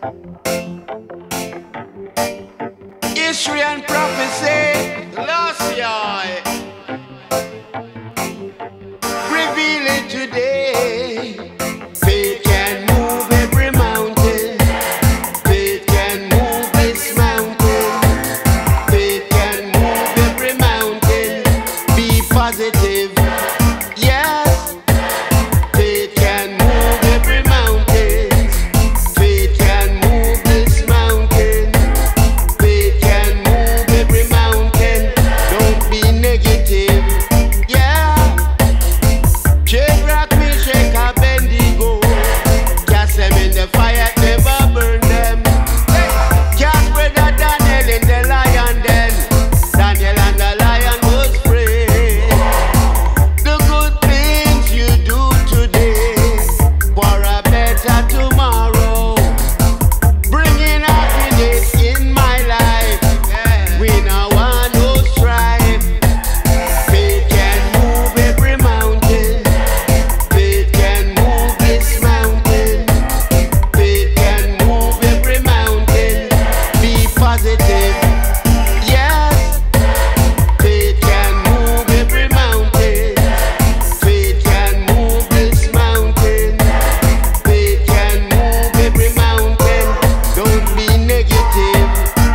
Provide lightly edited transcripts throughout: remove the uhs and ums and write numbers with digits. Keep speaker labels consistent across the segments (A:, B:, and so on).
A: History and prophecy, lost y'all. Reveal it today. Faith can move every mountain. Faith can move this mountain. Faith can move every mountain. Be positive. Yes. Faith can move every mountain. Faith can move this mountain. Faith can move every mountain. Don't be negative. Yeah. Shake, rock, me, shake, Abendigo. Cast them in the fire, never burn them. Cast brother Daniel in the lion den. Daniel and the lion was free. The good things you do today for a better tomorrow. Bringing happiness in my life. We no want no strife. Faith can move every mountain. Faith can move this mountain. Faith can move every mountain. Be positive. Yes. Faith can move every mountain. Faith can move this mountain. Faith can move every mountain. Don't be negative.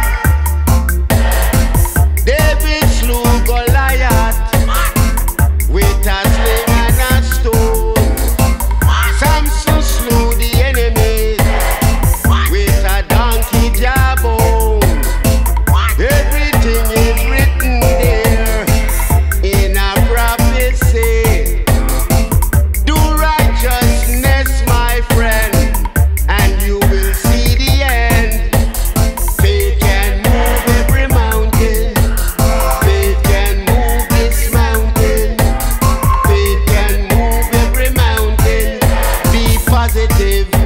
A: David slew Goliath with a sling and a stone. Samson slew the enemy with a donkey jawbone. Everything is written there in a prophecy. Do righteousness, my friend, and you will see the end. Faith can move every mountain. Faith can move this mountain. Faith can move every mountain. Be positive.